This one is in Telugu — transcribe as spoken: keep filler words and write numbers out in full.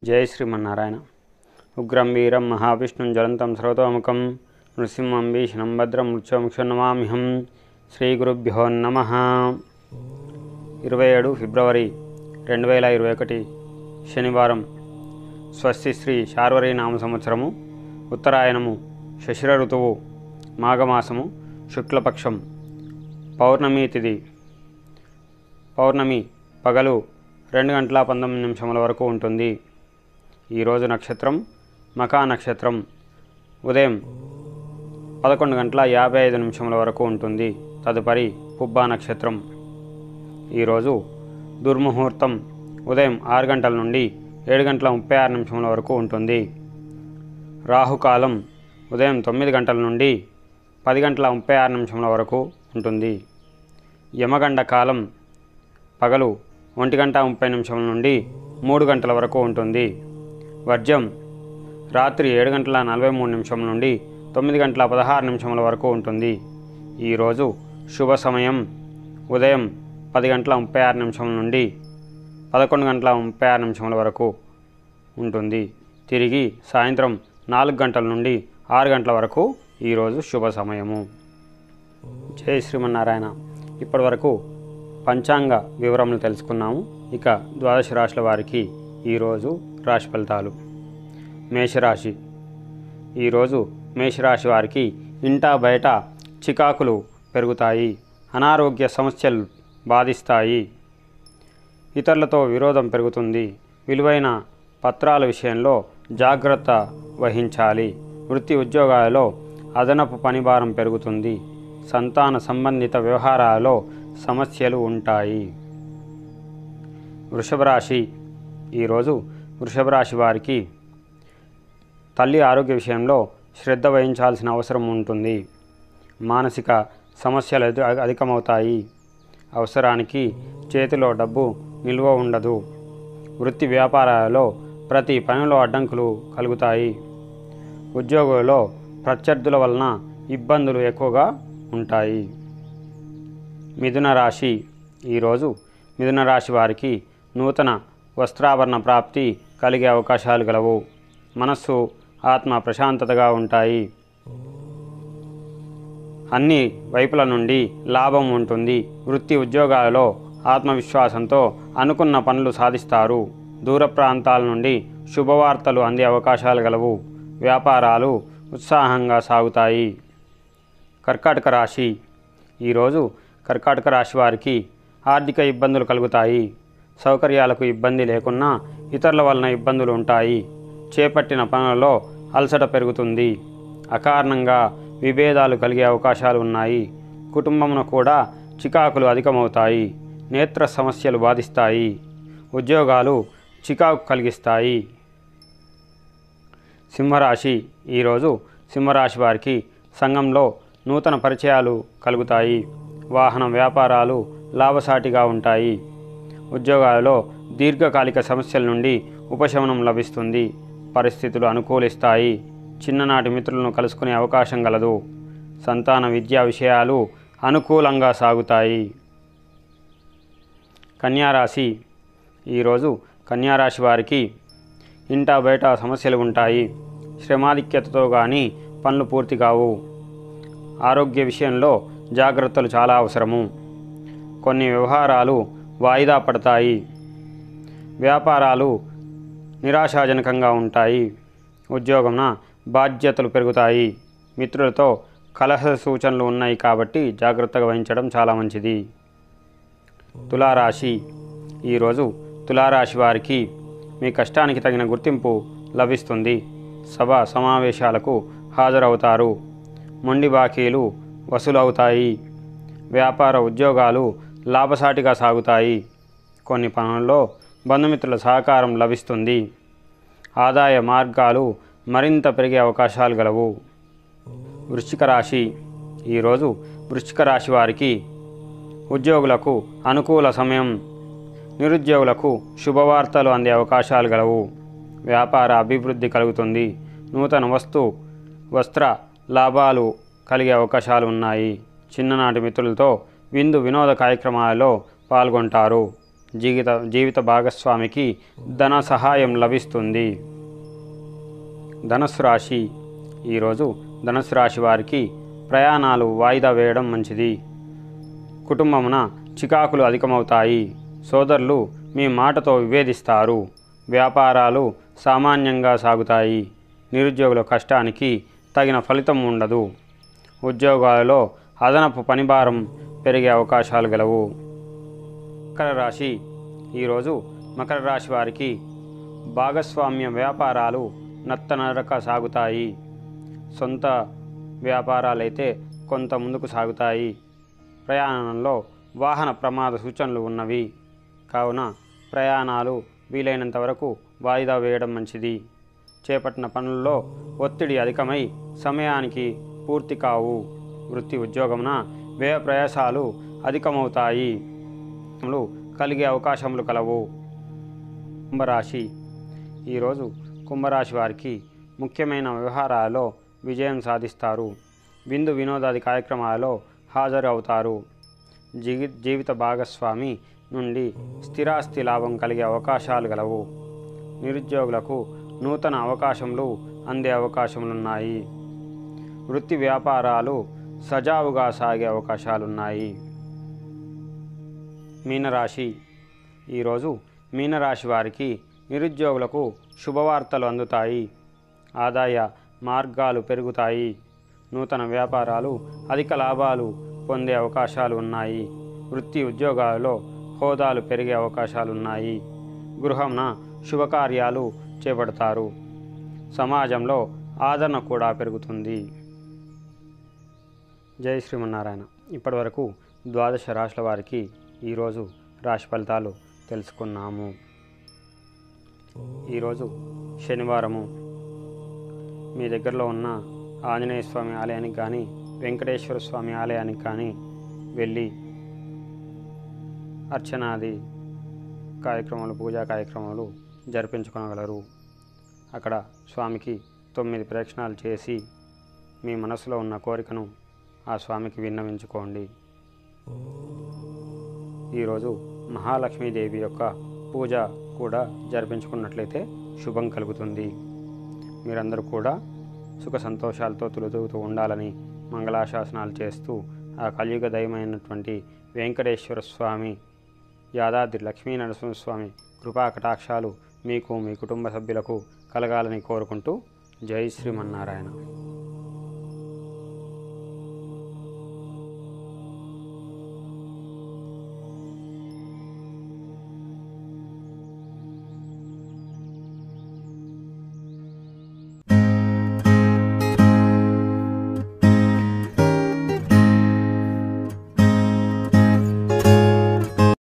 జై శ్రీమన్నారాయణ. ఉగ్రం వీరం మహావిష్ణుం జ్వలంతం సర్వతోముఖం నృసింహం భీషణం భద్రం మృత్యుముక్షం నమామ్యహం. శ్రీ గురుభ్యో నమః. ఇరవై ఏడు ఫిబ్రవరి రెండు వేల ఇరవై ఒకటి శనివారం. స్వస్తి శ్రీ శార్వరీ నామ సంవత్సరము ఉత్తరాయణము శశిర ఋతువు మాఘమాసము శుక్లపక్షం పౌర్ణమి తిథి. పౌర్ణమి పగలు రెండు గంటల పంతొమ్మిది నిమిషముల వరకు ఉంటుంది. ఈరోజు నక్షత్రం మకా నక్షత్రం. ఉదయం పదకొండు గంటల యాభై ఐదు నిమిషముల వరకు ఉంటుంది. తదుపరి పుబ్బా నక్షత్రం. ఈరోజు దుర్ముహూర్తం ఉదయం ఆరు గంటల నుండి ఏడు గంటల ముప్పై ఆరు నిమిషముల వరకు ఉంటుంది. రాహుకాలం ఉదయం తొమ్మిది గంటల నుండి పది గంటల ముప్పై ఆరు నిమిషముల వరకు ఉంటుంది. యమగండ కాలం పగలు ఒంటి గంట ముప్పై నిమిషముల నుండి మూడు గంటల వరకు ఉంటుంది. వర్జం రాత్రి ఏడు గంటల నలభై మూడు నిమిషముల నుండి తొమ్మిది గంటల పదహారు నిమిషముల వరకు ఉంటుంది. ఈరోజు శుభ సమయం ఉదయం పది గంటల ముప్పై ఆరు నిమిషముల నుండి పదకొండు గంటల ముప్పై ఆరు నిమిషముల వరకు ఉంటుంది. తిరిగి సాయంత్రం నాలుగు గంటల నుండి ఆరు గంటల వరకు ఈరోజు శుభ సమయము. జై శ్రీమన్నారాయణ. ఇప్పటి వరకు పంచాంగ వివరములు తెలుసుకున్నాము. ఇక ద్వాదశ రాశుల వారికి ఈరోజు రాశి ఫలితాలు. మేషరాశి. ఈరోజు మేషరాశి వారికి ఇంటా బయట చికాకులు పెరుగుతాయి. అనారోగ్య సమస్యలు బాధిస్తాయి. ఇతరులతో విరోధం పెరుగుతుంది. విలువైన పత్రాల విషయంలో జాగ్రత్త వహించాలి. వృత్తి ఉద్యోగాలలో అదనపు పనిభారం పెరుగుతుంది. సంతాన సంబంధిత వ్యవహారాలలో సమస్యలు ఉంటాయి. వృషభ రాశి. ఈరోజు వృషభ రాశి వారికి తల్లి ఆరోగ్య విషయంలో శ్రద్ధ వహించాల్సిన అవసరం ఉంటుంది. మానసిక సమస్యలు అధికమవుతాయి. అవసరానికి చేతిలో డబ్బు నిల్వ ఉండదు. వృత్తి వ్యాపారాలలో ప్రతి పనిలో అడ్డంకులు కలుగుతాయి. ఉద్యోగులలో ప్రత్యర్థుల వలన ఇబ్బందులు ఎక్కువగా ఉంటాయి. మిథున రాశి. ఈరోజు మిథున రాశి వారికి నూతన వస్త్రాభరణ ప్రాప్తి కలిగే అవకాశాలు గలవు. మనస్సు ఆత్మ ప్రశాంతతగా ఉంటాయి. అన్ని వైపుల నుండి లాభం ఉంటుంది. వృత్తి ఉద్యోగాలలో ఆత్మవిశ్వాసంతో అనుకున్న పనులు సాధిస్తారు. దూర ప్రాంతాల నుండి శుభవార్తలు అందే అవకాశాలు గలవు. వ్యాపారాలు ఉత్సాహంగా సాగుతాయి. కర్కాటక రాశి. ఈరోజు కర్కాటక రాశి వారికి ఆర్థిక ఇబ్బందులు కలుగుతాయి. సౌకర్యాలకు ఇబ్బంది లేకున్నా ఇతరుల వలన ఇబ్బందులు ఉంటాయి. చేపట్టిన పనులలో అలసట పెరుగుతుంది. అకారణంగా విభేదాలు కలిగే అవకాశాలు ఉన్నాయి. కుటుంబంలో కూడా చికాకులు అధికమవుతాయి. నేత్ర సమస్యలు బాధిస్తాయి. ఉద్యోగాలు చికాకు కలిగిస్తాయి. సింహరాశి. ఈరోజు సింహరాశి వారికి సంఘంలో నూతన పరిచయాలు కలుగుతాయి. వాహన వ్యాపారాలు లాభసాటిగా ఉంటాయి. ఉద్యోగాలలో దీర్ఘకాలిక సమస్యల నుండి ఉపశమనం లభిస్తుంది. పరిస్థితులు అనుకూలిస్తాయి. చిన్ననాటి మిత్రులను కలుసుకునే అవకాశం గలదు. సంతాన విద్యా విషయాలు అనుకూలంగా సాగుతాయి. కన్యారాశి. ఈరోజు కన్యారాశి వారికి ఇంటా బయట సమస్యలు ఉంటాయి. శ్రమాధిక్యతతో కానీ పనులు పూర్తి కావు. ఆరోగ్య విషయంలో జాగ్రత్తలు చాలా అవసరము. కొన్ని వ్యవహారాలు వాయిదా పడతాయి. వ్యాపారాలు నిరాశాజనకంగా ఉంటాయి. ఉద్యోగంన బాధ్యతలు పెరుగుతాయి. మిత్రులతో కలహ సూచనలు ఉన్నాయి కాబట్టి జాగ్రత్తగా వహించడం చాలా మంచిది. తులారాశి. ఈరోజు తులారాశి వారికి మీ కష్టానికి తగిన గుర్తింపు లభిస్తుంది. సభ సమావేశాలకు హాజరవుతారు. మొండి బాకీలు వసూలవుతాయి. వ్యాపార ఉద్యోగాలు లాభసాటిగా సాగుతాయి. కొన్ని పనుల్లో బంధుమిత్రుల సహకారం లభిస్తుంది. ఆదాయ మార్గాలు మరింత పెరిగే అవకాశాలు గలవు. వృశ్చిక రాశి. ఈరోజు వృశ్చిక రాశి వారికి ఉద్యోగులకు అనుకూల సమయం. నిరుద్యోగులకు శుభవార్తలు అందే అవకాశాలు గలవు. వ్యాపార అభివృద్ధి కలుగుతుంది. నూతన వస్తు వస్త్ర లాభాలు కలిగే అవకాశాలు ఉన్నాయి. చిన్ననాటి మిత్రులతో విందు వినోద కార్యక్రమాలలో పాల్గొంటారు. జీవిత జీవిత భాగస్వామికి ధన సహాయం లభిస్తుంది. ధనుస్సు రాశి. ఈరోజు ధనుస్సు రాశి వారికి ప్రయాణాలు వాయిదా వేయడం మంచిది. కుటుంబమున చికాకులు అధికమవుతాయి. సోదరులు మీ మాటతో విభేదిస్తారు. వ్యాపారాలు సామాన్యంగా సాగుతాయి. నిరుద్యోగుల కష్టానికి తగిన ఫలితం ఉండదు. ఉద్యోగాలలో అదనపు పనిభారం పెరిగే అవకాశాలు గలవు. మకర రాశి. ఈరోజు మకర రాశి వారికి భాగస్వామ్య వ్యాపారాలు నత్తనడక సాగుతాయి. సొంత వ్యాపారాలైతే కొంత ముందుకు సాగుతాయి. ప్రయాణంలో వాహన ప్రమాద సూచనలు ఉన్నవి కావున ప్రయాణాలు వీలైనంత వరకు వాయిదా వేయడం మంచిది. చేపట్టిన పనుల్లో ఒత్తిడి అధికమై సమయానికి పూర్తి కావు. వృత్తి ఉద్యోగమున వ్యయ ప్రయాసాలు అధికమవుతాయి. కలిగే అవకాశములు కలవు. కుంభరాశి. ఈరోజు కుంభరాశి వారికి ముఖ్యమైన వ్యవహారాలలో విజయం సాధిస్తారు. విందు వినోదాది కార్యక్రమాలలో హాజరు అవుతారు. జీవి జీవిత భాగస్వామి నుండి స్థిరాస్తి లాభం కలిగే అవకాశాలు గలవు. నిరుద్యోగులకు నూతన అవకాశములు అందే అవకాశములున్నాయి. వృత్తి వ్యాపారాలు సజావుగా సాగే అవకాశాలున్నాయి. మీనరాశి. ఈరోజు మీనరాశి వారికి నిరుద్యోగులకు శుభవార్తలు అందుతాయి. ఆదాయ మార్గాలు పెరుగుతాయి. నూతన వ్యాపారాలు అధిక లాభాలు పొందే అవకాశాలు ఉన్నాయి. వృత్తి ఉద్యోగాలలో హోదాలు పెరిగే అవకాశాలున్నాయి. గృహంన శుభకార్యాలు చేపడతారు. సమాజంలో ఆదరణ కూడా పెరుగుతుంది. జై శ్రీమన్నారాయణ. ఇప్పటివరకు ద్వాదశ రాశుల వారికి ఈరోజు రాశి ఫలితాలు తెలుసుకున్నాము. ఈరోజు శనివారము. మీ దగ్గరలో ఉన్న ఆంజనేయ స్వామి ఆలయానికి కానీ వెంకటేశ్వర స్వామి ఆలయానికి కానీ వెళ్ళి అర్చనాది కార్యక్రమాలు పూజా కార్యక్రమాలు జరిపించుకోగలరు. అక్కడ స్వామికి తొమ్మిది ప్రదక్షిణాలు చేసి మీ మనసులో ఉన్న కోరికను ఆ స్వామికి విన్నవించుకోండి. ఈరోజు మహాలక్ష్మీదేవి యొక్క పూజ కూడా జరిపించుకున్నట్లయితే శుభం కలుగుతుంది. మీరందరూ కూడా సుఖ సంతోషాలతో తులుతూగుతూ ఉండాలని మంగళాశాసనాలు చేస్తూ ఆ కలియుగ దైవమైనటువంటి వెంకటేశ్వర స్వామి యాదాద్రి లక్ష్మీ నరసింహస్వామి కృపా కటాక్షాలు మీకు మీ కుటుంబ సభ్యులకు కలగాలని కోరుకుంటూ జై శ్రీమన్నారాయణ.